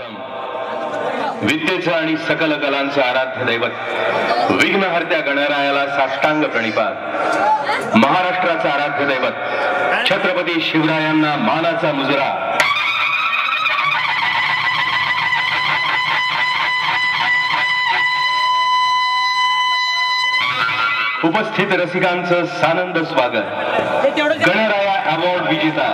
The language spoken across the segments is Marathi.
मंगलम। विद्येचं आणि सकल कलांचं आराध्य दैवत विघ्नहर्त्या गणरायाला साष्टांग प्रणिपात। महाराष्ट्राचं आराध्य दैवत छत्रपती शिवरायांना मानाचा मुजरा। उपस्थित रसिकांचं सानंद स्वागत। गणराया अवॉर्ड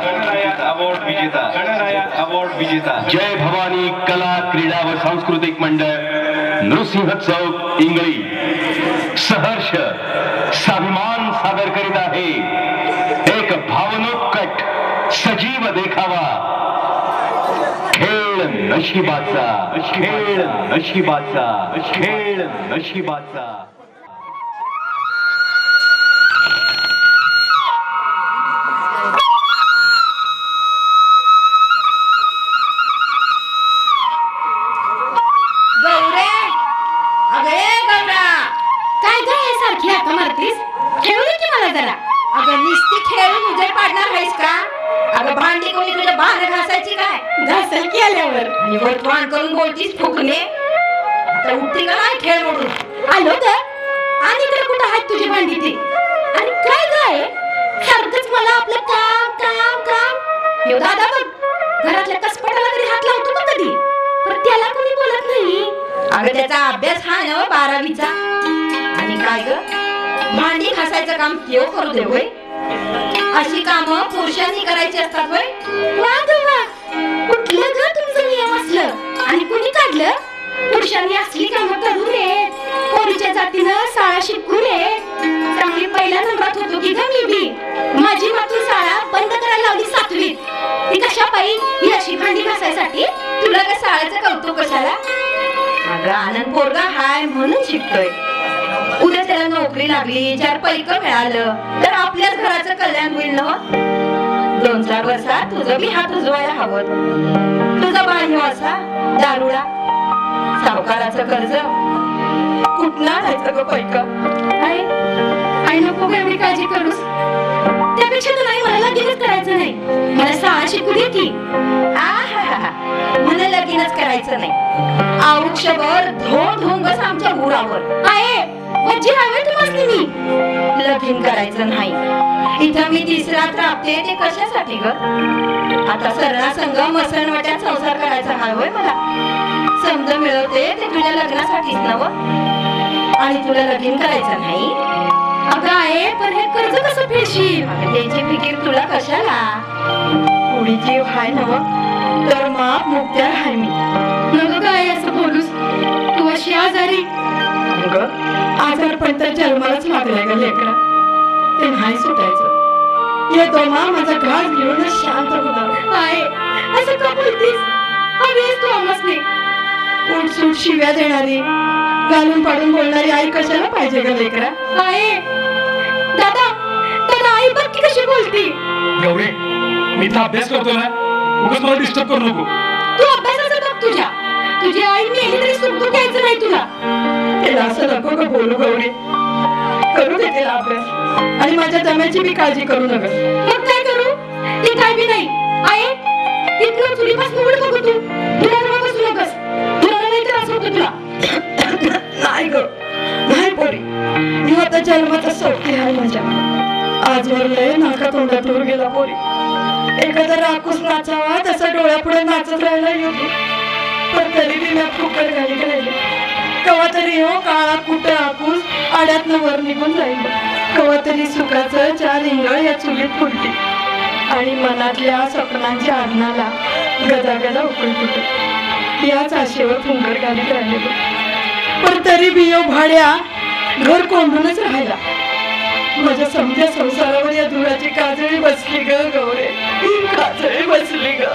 विजेता जय भवानी कला क्रीडा व सांस्कृतिक मंडळ नृसिंह चौक इंगळी सहर्ष स्वाभिमान सादर करीत आहे एक भावनोत्कट सजीव देखावा। खेळ नशिबाचा, खेळ नशिबाचा, खेळ नशिबाचा। करून बोलतीस फुकणे आता उठती का नाही खेळ मोडून आलो तर आणि इकडे कुठं आहेत तुझी भांडी ती आणि काय काय सारखंच मला आपलं काम काम काम यो दादा बघ घरातल्या कसपटाला तरी हात लावतो का कधी पण त्याला कोणी बोलत नाही। अगं त्याचा अभ्यास हा ना 12वीचा आणि काय ग भांडी घासायचं काम त्यो करू दे होय। अशी कामं पुरुषांनी करायची असतात होय। वा ग वा कुठलं ग तुमचं नियम असलं आणि कुणी काढलं? पुरुषांनी असली कामं करू नये पोरीच्या जातीनं शाळा शिकू नये। चांगली पहिल्या नंबरात होतो की ग मी बी माझी मातू शाळा बंद करायला लावली 7वीत ती कशा पायी ही अशी भांडी घासायसाठी तुला का शाळेचं कौतुक कशाला? अगं आनंद पोरगा हाय म्हणून शिकतोय उद्या त्याला नोकरी लागली 4 पैक मिळालं तर आपल्याच घराचं कल्याण होईल ना। 2-4 वर्षात तुझं बी हात उजवायला हवं। तुझा बाळ असा दारुडा सावकाराचं कर्ज कुठनं आणायचं ग पैक? आई नको ग एवढी काळजी करूस त्यापेक्षा तर नाही मला लगीनच करायचं नाही मला शाळा शिकू दे की मला लगीनच करायचं नाही। आयुष्यभर धोंग बस आमच्या गुरावर आहे म्हणजे हवे तुम्हाला मी लगीन करायचं नाही। इथं मी 3 रात्र राबते ते कशासाठी ग? आता सरळा संग मसणवट्यात संसार करायचा हवंय मला। समज मिळवते ते तुझ्या लग्नासाठीच नव आणि तुला लगीन करायचं नाही। अगं आहे पण हे कर्ज कसं फेडशील? त्याची फिकीर तुला कशाला? पुढी जीव हाय नव तर माप मुक्त्या हाय मी। नको काय असं बोलूस तू अशी आजारी आजार पण तर जन्मालाच लागलाय ग लेकरा ते नाही सुटायचं। येतो मा माझा घास घेऊन शांत होणार आहे असं का बोलतीस? हवीस तू आमसने उठसूट शिव्या देणारी घालून पाडून बोलणारी आई कशाला पाहिजे ग लेकरा? आहे दादा तर आई बघ की कशी बोलती। गौरी मी तर अभ्यास करतो ना उगाच मला डिस्टर्ब करू नको। तू अभ्यासाचं बघ तुझी आई मेली तरी सुख दुःख घ्यायचं नाही तुला। त्याला असं नको का बोलू गौरी करू दे त्याला अभ्यास आणि माझ्या दम्याची बी काळजी करू नका। मग काय करू? ते काय बी नाही आहे इथनं चुलीपासून उड बघू तू तुला बसू नकस तुला नाही त्रास होतो तुला। नाही ग नाही पोरी मी आता जन्माचा सोबती आहे माझ्या आजवर लय नाका तोंडात दूर गेला पोरी। एखादा राखूस नाचावा तसा डोळ्यापुढे नाचत राहायला येतो पण तरी बी मी फुकट घालीत राहिले। कवा तरी हो काळा कुठं आकूस आड्यातनं वर निघून जाईल कवा तरी सुखाचं 4 इंगळ या चुलीत फुलते आणि मनातल्या स्वप्नांच्या आग्नाला गदागदा उकळी फुटते। याच आशेवर फुंकर घालीत राहिले पण तरी बी हो भाड्या घर कोंडूनच राहिला। माझ्या समध्या संसारावर या धुळाची काजळी बसली ग गौरे काजळी बसली ग।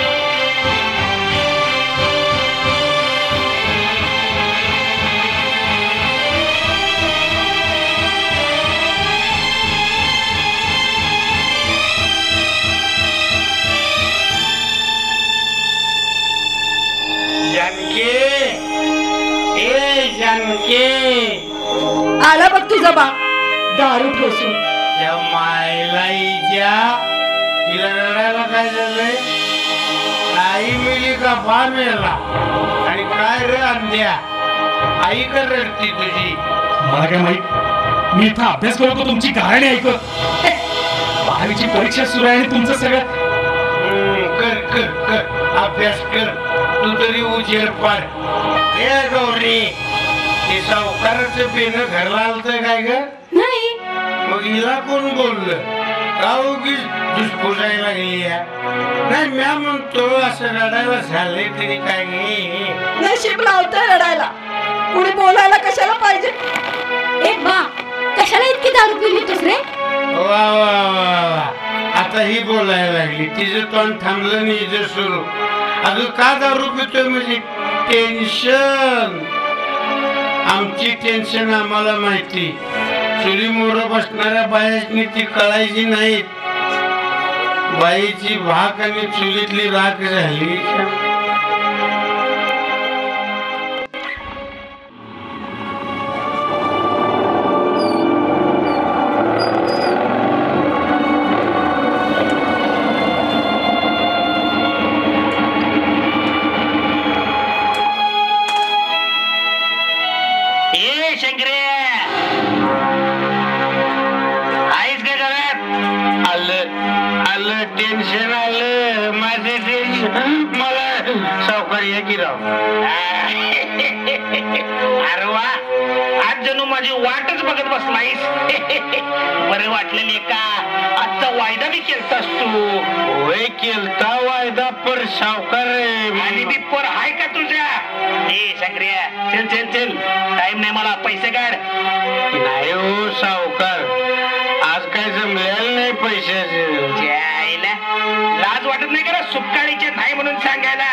आला बघ तुझा बा दारू ठोसून मायला तिला रडायला काय झालंय? आई मिली का बा मेला आणि काय रे अंध्या आई का रडती तुझी? मला काय माहित, मी इथं अभ्यास करतो तुमची कहाणी ऐकत. 12वीची परीक्षा सुरू आहे आणि तुमचं सगळं. कर कर कर अभ्यास कर, तू तरी उजेड पाड. ए गौरी, ते सावकाराचं पेन घरला आलतं काय ग? नाही. मग हिला कोण बोललं? का उगीच दुष्पुजायला लागली या? नाही म्या म्हणतो असं रडायला झालंय तरी काय नशीब लावतंय रडायला, कुणी बोलायला कशाला पाहिजे? ए बा, कशाला इतकी दारू पिली दुसरे? वा वा वा, आता ही बोलायला लागली. तिचं तोंड थांबलं नाही हिचं सुरू. अजून का दारू पितोय म्हणजे? टेन्शन. आमची टेन्शन आम्हाला माहिती. चुली मोर बसणाऱ्या बायाची ती कळायची नाहीत. बाईची भाक आणि चुलीतली राख झाली. टेन्शन आलं माझे टेन्शन मला सावकार या की राव. अरे वा, आज जणू माझी वाटच बघत बसलायस. बरं वाटलं लेका, आजचा वायदा बी केलतास तू. होय केलता वायदा, पर सावकार आणि बी पर हाय का तुझ्या? ए शंकर्या, चल चल चल, टाइम नाही मला, पैसे काढ. नाही हो सावकार, आज काय जमलेलं नाही पैशाचे. लाज वाटत नाही का सुटकाळीचे नाही म्हणून सांगायला?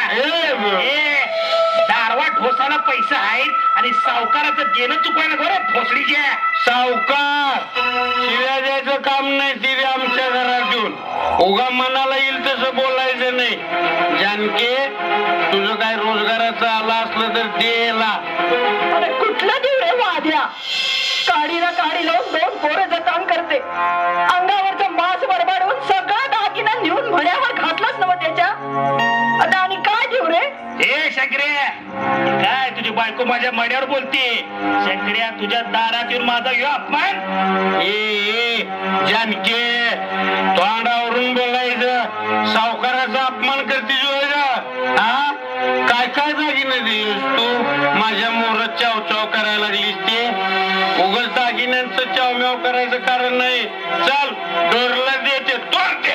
दारवा ढोसाला पैसा आहेत आणि सावकाराचं देणं चुकवायला बरं भोसडीच्या. सावकार शिव्या द्यायचं काम नाही, तिथे आमच्या घरात येऊन उगा मनाला येईल तसं बोलायचं नाही. जानके, तुझं काय रोजगाराचं आला असलं तर देला. अरे कुठला देव रे वाद्या? काडीला काडी लावून 2 पोरं काम करते, अंगावरचं मांस बडबडून सगळा दागिना नेऊन म्हण्यावर घातलाच नव त्याच्या. आता आणि काय देव रे? ए शंकर्या, काय तुझी बायको माझ्या मड्यावर बोलते? शंकर्या, तुझ्या दारात येऊन माझा यो अपमान. ए जानके, तोंडावरून बोलायचं. सावकाराचा अपमान करते हा? काय काय दागिने दिलीस तू? माझ्या मोरात चावचाव करायला लागलीस ते. उगाच दागिन्यांचं चावम्याव करायचं कारण नाही. चल डोरला देते, तोड दे.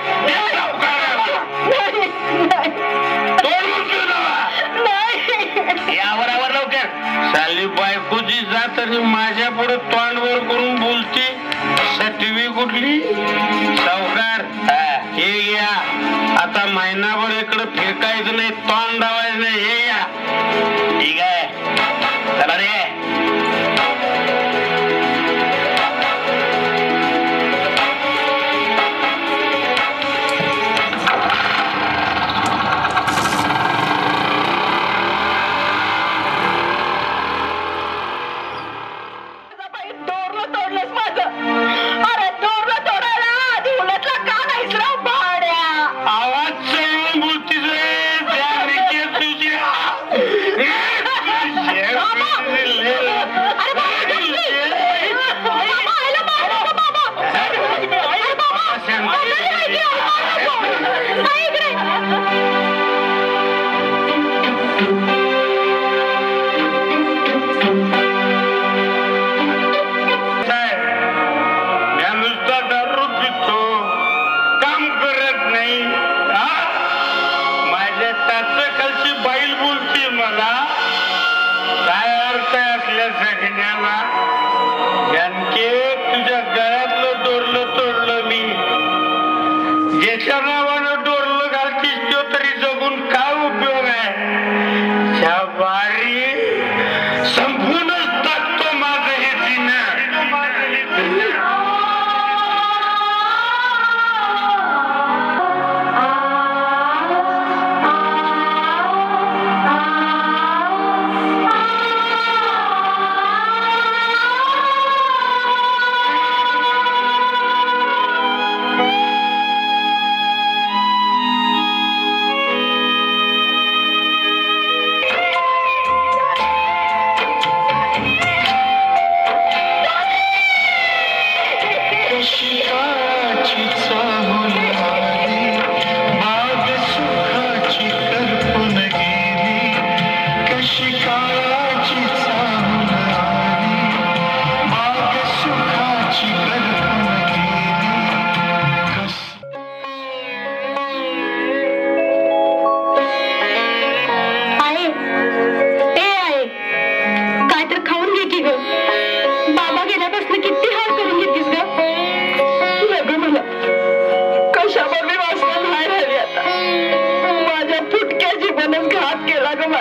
यावर लवकर. साली बायकोची जात आणि माझ्या पुढे तोंडवर करून बोलते. सटवी कुठली? सावकार हे घ्या, आता महिनाभर इकडे फिरकायचं नाही, तोंड डावायचं नाही. हे घ्या. ठीक आहे, चला रे.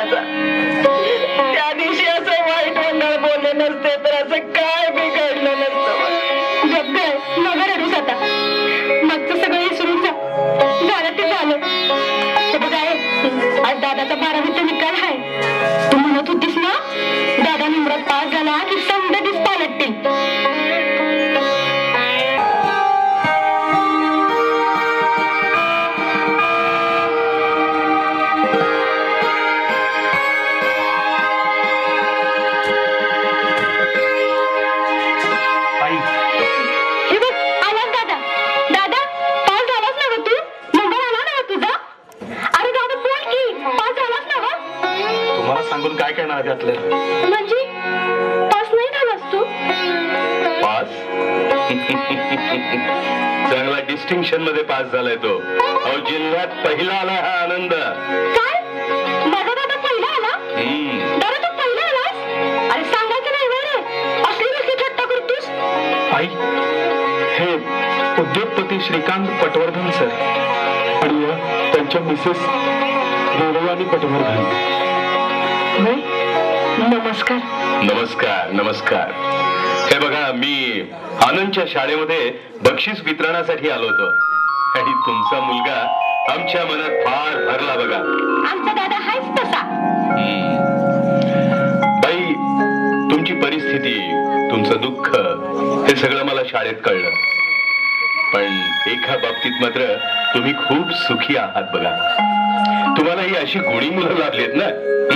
माझा. त्या दिवशी असं वाईट मंडळ बोलले नसते तर असं काय बिघडलं नसतं. जग काय मग रडूस आता. मागचं सगळं विसरून जा. झालं ते झालं. हे बघ आहे, आज दादाचा 12वीचा निकाल आहे. तू म्हणत होतीस ना दादा निमरात पास झाला की समजा दिस पालटतील. सांगून काय करणार त्यातलं? म्हणजे पास नाही झालास तू? पास? चांगला डिस्टिंक्शन मध्ये पास झालाय तो. अहो जिल्ह्यात पहिला आला हा आनंद. काय? माझा दादा पहिला आला? दादा तू पहिला आलास? अरे सांगायचं नाही बरं. असली नक्की थट्टा करतोस? आई, हे उद्योगपती श्रीकांत पटवर्धन सर आणि त्यांच्या मिसेस देवयानी पटवर्धन. नमस्कार. नमस्कार नमस्कार. हे बघा मी आनंदच्या शाळेमध्ये बक्षीस वितरणासाठी आलो होतो आणि तुमचा मुलगा आमच्या मनात फार भरला बघा. आमचा दादा हाच तसा. बाई तुमची परिस्थिती, तुमचं दुःख हे सगळं मला शाळेत कळलं. पण एका बाबतीत मात्र तुम्ही खूप सुखी आहात बघा. तुम्हाला ही अशी गुणी मुलं लाभलीत ना.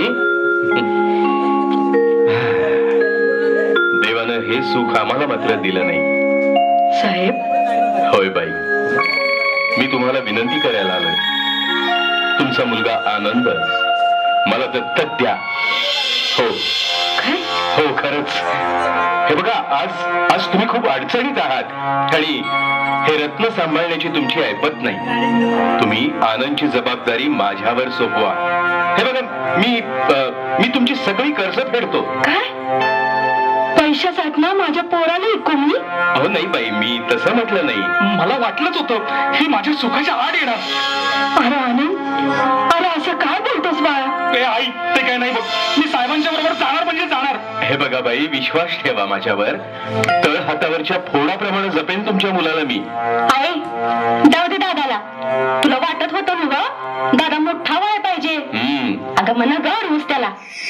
देवानं हे सुख आम्हाला मात्र दिलं नाही साहेब. होय बाई, मी तुम्हाला विनंती करायला आलोय. तुमचा मुलगा आनंद मला दत्तक द्या. हो हो खरंच. हे बघा आज तुम्ही खूप अडचणीत आहात आणि हे रत्न सांभाळण्याची तुमची ऐपत नाही. तुम्ही आनंदची जबाबदारी माझ्यावर सोपवा. हे बघा मी तुमची सगळी कर्ज फेडतो. काय? पैशासाठी ना माझ्या पोराला ऐकून मी? अहो नाही बाई, मी तसं म्हटलं नाही. मला वाटलंच होतं ही माझ्या सुखाच्या आड येणार. अरे आनंद, अरे असं काय बोलतोस बाळा? आई ते काय नाही बघ. मी साहेबांच्या बरोबर जाणार म्हणजे जाणार. हे बघा बाई, विश्वास ठेवा माझ्यावर. तळ हातावरच्या फोडाप्रमाणे जपेन तुमच्या मुलाला मी. आहे जाऊ दे दादाला. तुला वाटत होतं ना ग दादा मोठा व्हाय पाहिजे. अगं म्हणा गौरवूस त्याला.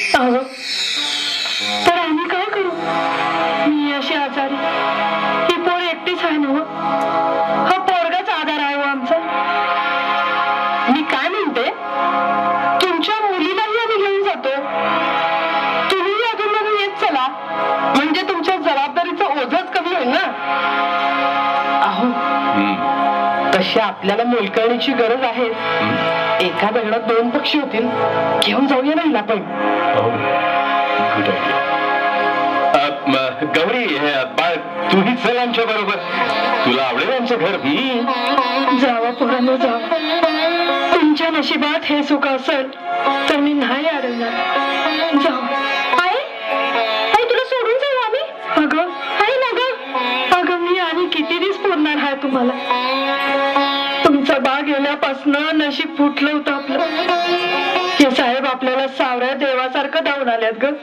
तर आम्ही काय करू? मी अशी आजारी, ही पोर एकटीच आहे ना. हा पोरगाच आधार आहे आमचा. मी काय म्हणते, तुमच्या मुलीलाही आम्ही घेऊन जातो. तुम्ही अजून मधून येत चला, म्हणजे तुमच्या जबाबदारीचं ओझच कमी होईल ना. अहो तशी आपल्याला मोलकरणीची गरज आहे. एका दगडात 2 पक्षी होतील. घेऊन जाऊया ना आपण. Good idea. गौरी बाळ तूही चल आमच्या बरोबर. तुला आवडेल आमचं घर. जावा पोरांनो जावा. तुमच्या नशिबात हे सुख असेल तर मी नाही अडवणार. जावा. आई तुला सोडून जाऊ आम्ही? अगं आई ना ग. अगं मी आणि किती दिवस पुरणार आहे तुम्हाला. तुमचा बाग गेल्यापासून नशीब फुटलं होतं आपलं. हे साहेब आपल्याला सावऱ्या देवासारखं धावून आल्यात ग.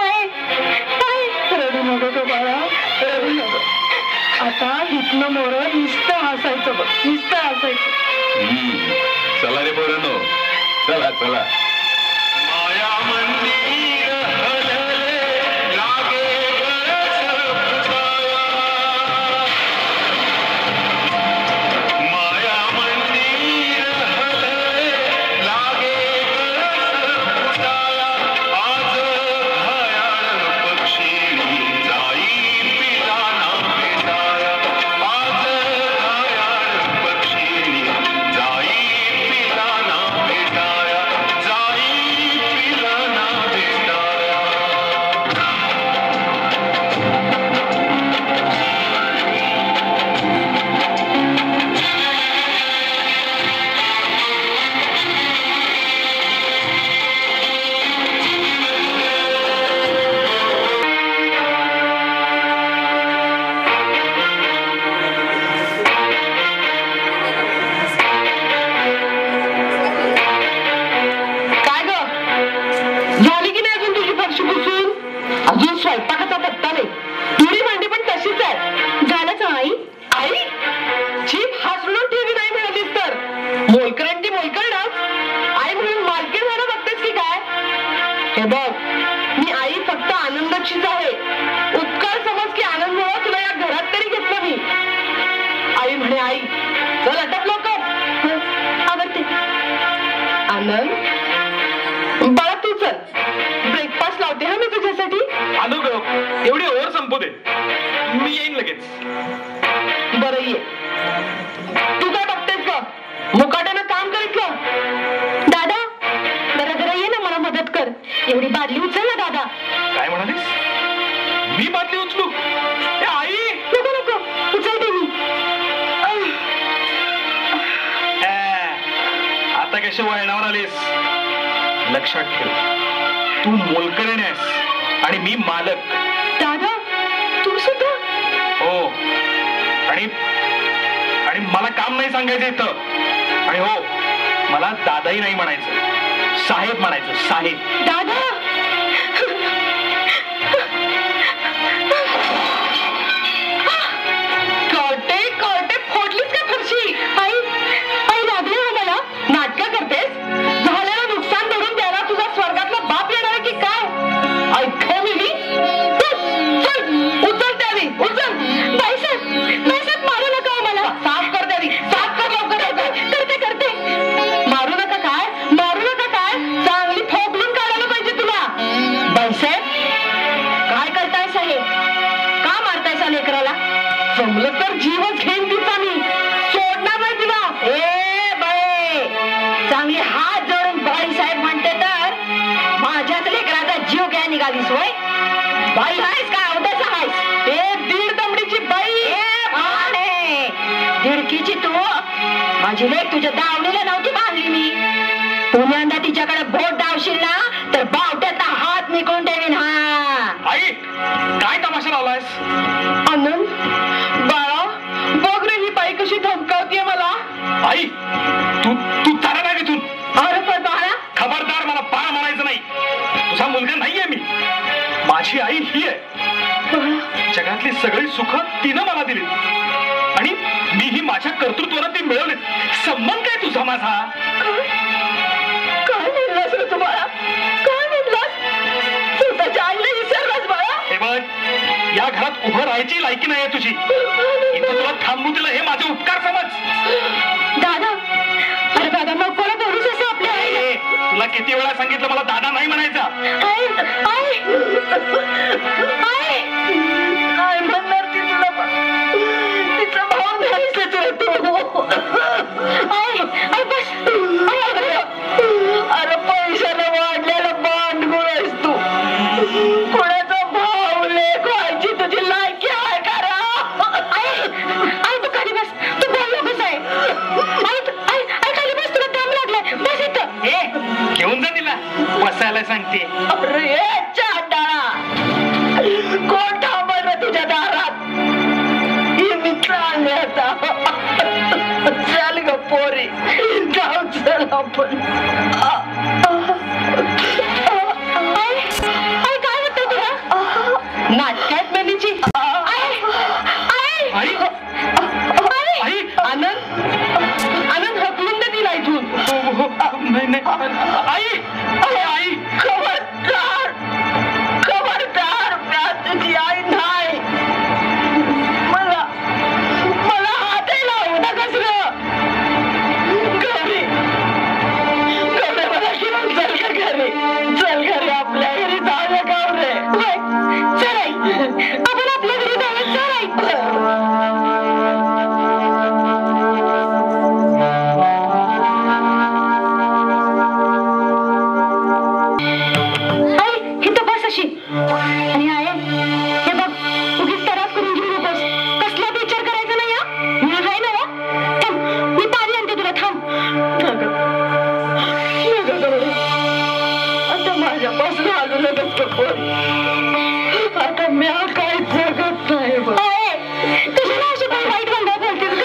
रडू नको ग बाळा, रडू नको. आता हितनं मोरं नुसतं हसायचं बघ, नुसतं हसायचं. चला रे पोरांनो, चला चला. माया मंदिर हलले लागे माया मंदिर हलले लागे आज भयाळ पक्षी जाई पिलाना भेटाया. आज भयाळ पक्षी जाई पिलाना भेटाया. हे बघ, मी आई फक्त आनंदाचीच आहे. उत्कार समज की आनंद तुला या घरात तरी घेतलं मी. आई म्हणे, आई चल आटप लवकर. आवडते. आनंद बाळा तू चल, ब्रेकफास्ट लावते हा मी तुझ्यासाठी. आलो ग, एवढी ओव्हर संपू दे, मी येईन लगेच. बरं ये. तू काय बघतेस ग? मुकाट्यानं काम करीत ग. दादा जरा जरा ये ना, मला मदत कर. एवढी बादली उचल ना दादा. काय म्हणालीस? मी बादली उचलू? ए, आई नको नको, उचलते मी. आता कशी वळणावर आलीस? लक्षात ठेव, तू मोलकरीण आहेस आणि मी मालक. दादा तू सुद्धा? हो, आणि मला काम नाही सांगायचं इथं. आणि हो, मला दादाही नाही म्हणायचं, साहेब म्हणायचं, साहेब. दादा कळते कळते, फोडलीस का फरशी? आई आई लागली हो मला. नाटकं करतेस? झालेलं नुकसान भरून द्यायला तुझा स्वर्गातला बाप येणार आहे की काय? ऐकू मी चल उचल त्यावी, उचल. बाईसाहेब मारू नका हो मला. साफ कर त्यावी, साफ कर लवकर लवकर. करते मारू नका. काय चांगली फोडून काढायला पाहिजे तुला. बाईसाहेब काय करताय साहेब? का मारतायसा लेकराला? जमलं तर जीवच घेईन तिचा मी, सोडणार नाही तिला. ए बाई, चांगली हात जोडून बाईसाहेब म्हणते तर माझ्याच लेकराचा जीव घ्या निघालीस होय? बाई आहेस का अवदासा आहेस? ए दीड दमडीची बाई. दिडकीची तू. माझी लेक तुझ्या दावणीला नव्हती बांधली मी. पुण्यांदा तिच्याकडे बोट दावशील ना तर बावट्याचा हात निघून ठेवीन. हा आई, काय तमाशा लावलायस? आनंद बाळा बघ रे, ही बाई कशी धमकावतीये मला. आई, तू चाला नाही तिथून. अरे पण बाळा, खबरदार, मला बाळा म्हणायचं नाही. तुझा मुलगा नाहीये मी. माझी आई ही आहे. जगातली सगळी सुख तिनं मला दिली आणि मीही माझ्या कर्तृत्वानं ती मिळवली. संबंध काय तुझा माझा? काय म्हणलास रे तू बाळा? काय म्हणलास? स्वतःच्या आईला विसरलास बाळा? हे बघ, या घरात उभं राहायची लायकी नाहीये तुझी. इथं तुला थांबू दिलं हे माझे उपकार समज. दादा, अरे दादा मग कोणा बोलूच असं आपल्या आईला? तुला किती वेळा सांगितलं मला दादा नाही म्हणायचा? आई म्हणणार ती तुला, तिचा भाव नाहीच रे तू. आई बस. अरे पैशाला वाढलेलं भांडगुळ आहेस तू. कोणाचा भाव लेख व्हायची तुझी लायकी आहे का रे? आई तू खाली बस, तू बोल नकोस आहे. आई खाली बस, तुला दम लागलाय. बस इथं. घेऊन जा तिला, बसायला सांगते. अरे चांडाळा, कोण थांबल रे तुझ्या दारात? मी चालले आता. चल ग पोरी, जाऊ चल आपण. आई काय होतं तुला? नाटकात मेलीची. आई आनंद हकलून दे तिला इथून. नाही आई, आई खबरदार, तुझी आई नाही. मला हातही लावू नकस ग. गौरी मला घेऊन चल का घरी. चल घरी, आपल्या घरी जाऊया गौरे. चल आई, आपण आपल्या घरी जाऊया. चल आई. आणि आहे हे बघ, उगीच त्रास करून घेऊ नकोस. कसला विचार करायचा नाही. मी आहे ना. थांब, मी पाणी आणते तुला. थांब. आता माझ्यापासून आलो लगेच. आता मी काय जगत नाही. कशाला अशी काही वाईट गंगा बोलतेस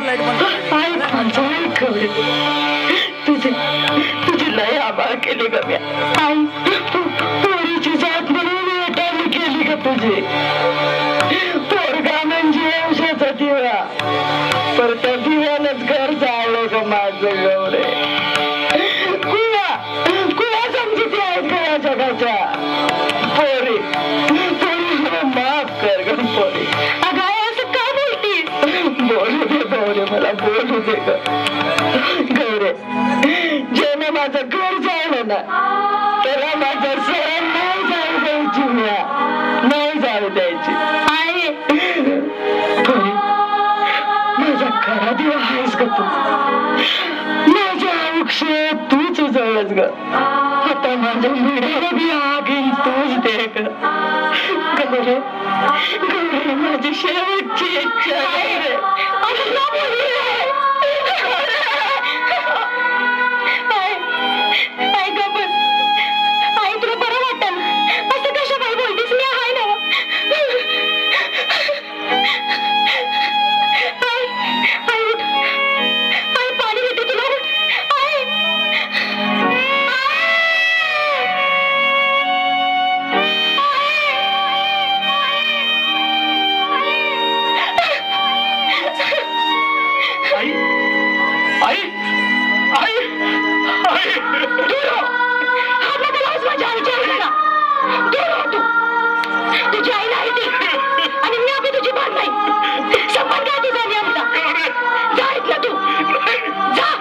का? तुझी लय आभार केली ग मी. आई पोरीची जात म्हणून वेटाळी केली ग तुझी. पोरगा म्हणजे औषधाचा दिवा, पर त्या दिव्यानंच घर जाळलं ग माझं गौरे. कुया समजिती आहेत का या जगाच्या? माफ कर ग पोरी. अगं आई असं का बोलतीस? बोलू दे गौरे, मला बोलू दे ग. गौरे, जेव्हा माझं घर जायला ना तेव्हा माझं सण नाही जाऊ द्यायची, नाही जाऊ द्यायची. आई पोरी, माझा खरा दिवा आहेस ग तू. माझ्या आयुष्यात तूच उजळलंस ग. आता माझ्या मिळाला बी आगीन तूच दे ग. गौरे, गौरे, माझी शेवटची इच्छा आहे. आई ग बस. आई तुला बरं वाटेल असं कशा काय बोलतीस? मी आहे ना. आई, आई उठ. आई पाणी देते तुला. उठ आई. आई आई आई आई माझ्या आईच्या आईला दूर हो तू. तुझी आई नाही ती आणि मी आता तुझी बाण नाही. संबंध काय तुझा आणि आमचा? जा इथला तू. जा.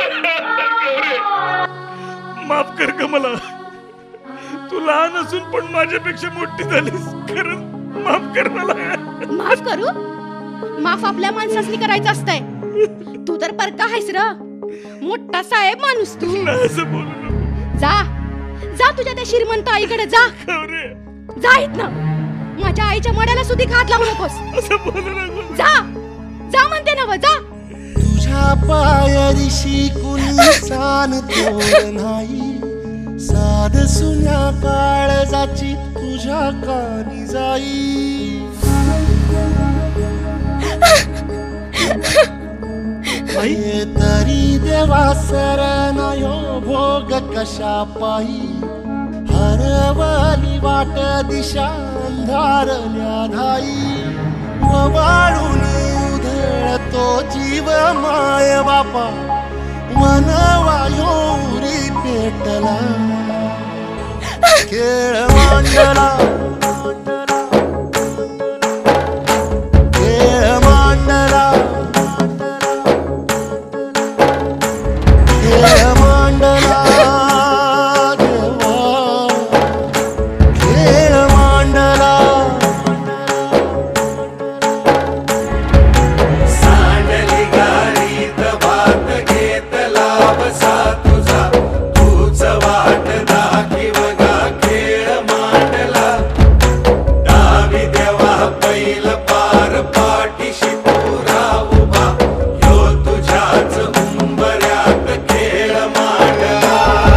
माफ कर ग मला. तू लहान असून पण माझ्यापेक्षा मोठी झालीस. खरं माफ कर मला. माफ करू? माफ आपल्या माणसासनी करायचं असतंय. तू तर परका आहेस र. मोठा साहेब माणूस तू. असं बोलू नको. जा, जा तुझ्या त्या श्रीमंत आईकडे जा. जा इथनं. माझ्या आईच्या मड्याला सुधी हात लावू नकोस. असं बोलू नको. जा, जा म्हणते ना. जा. तुझ्या पायरीशी कुणी सान तोड नाही. साध सुन्या काळजाची तुझ्या कानी जाई. तरी देवा सरनायो भोग कशा पायी. हरवली वाट दिशा अंधारल्या धाई. वाळून उधळतो जीव माय बापा. वनवायोरी पेटला खेळ मांडला. खेळ मांडला. खेळ मांडला देवा. खेळ मांडला. सांडली गाडीत भात घेतला बसा तुझा. तूच वाट दाखीव गा. खेळ मांडला. डावी देवा पैल पार पाठीशी पुरा उभा. यो तुझ्याच उंबऱ्यात खेळ मांडला.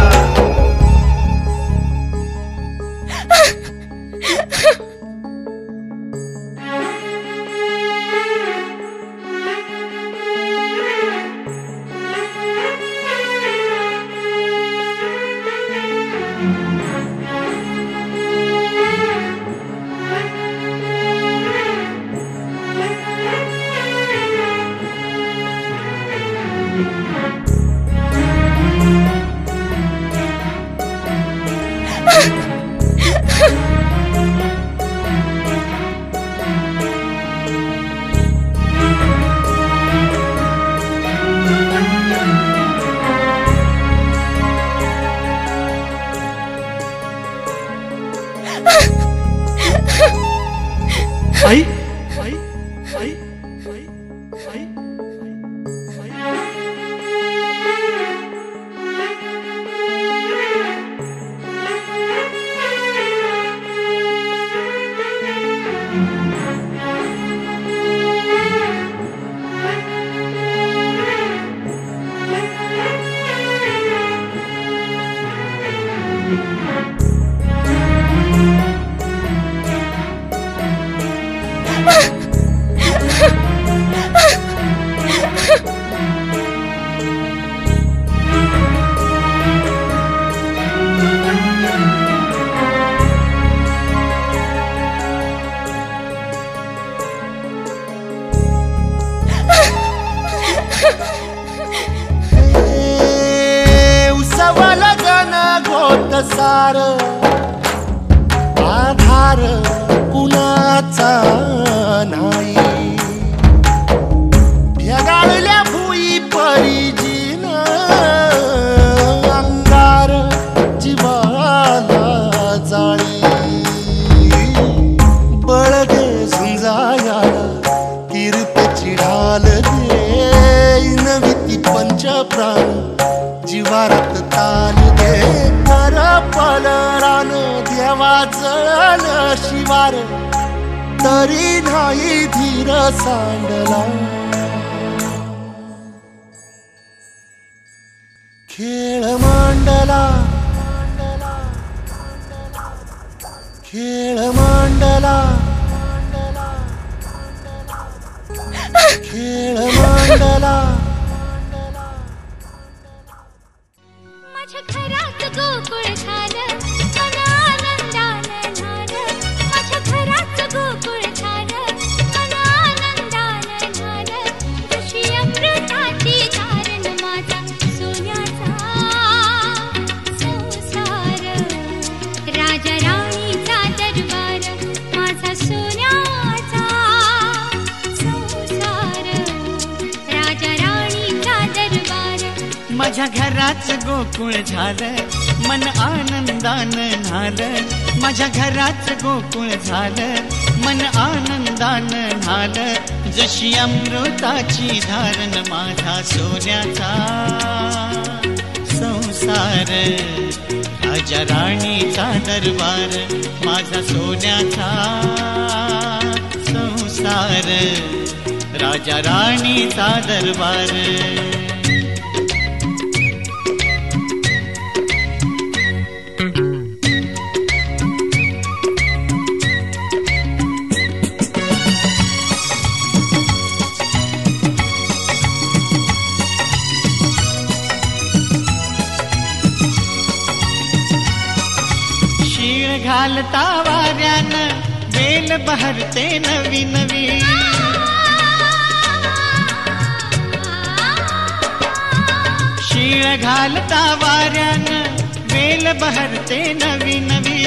आई आई आई आई आई उसवल गण गोट सार. आधा विचार कुणाचा नाही. भेगाळल्या भुई परिजीन अंगार जीवाला जाळी. बळगे झुंजाया कीर्तची ढाल दे नविती पंच प्राण जीवारत ताल दे. कर पलरान देवा जळल शिवार तरी नाही धीर सांडला. खेळ मांडला खेळ मांडला खेळ मांडला. माझ्या घरात गोकुळ झालं मन आनंदानं झालं. माझ्या घरात गोकुळ झालं मन आनंदानं झालं. जशी अमृताची धारण माझा सोन्याचा संसार. राजा राणीचा दरबार माझा सोन्याचा संसार. राजा राणीचा दरबार. माझ्या घरात गोकुळ झालं मन आनंदानं न्हालं. माझ्या घरात गोकुळ झालं मन आनंदानं न्हालं. जशी अमृताची धारण माझा सोन्याचा संसार. राजा राणीचा दरबार माझा सोन्याचा संसार. राजा राणीचा दरबार. घालता वाऱ्यानं वेल बहरते नवी नवी. शीळ घालता वाऱ्यानं वेल बहरते नवी नवी.